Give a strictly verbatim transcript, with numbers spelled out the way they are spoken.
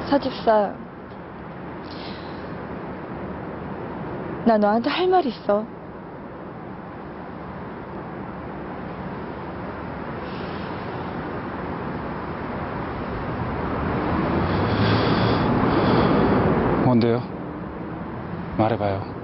서집사, 나 너한테 할 말 있어. 뭔데요? 말해봐요.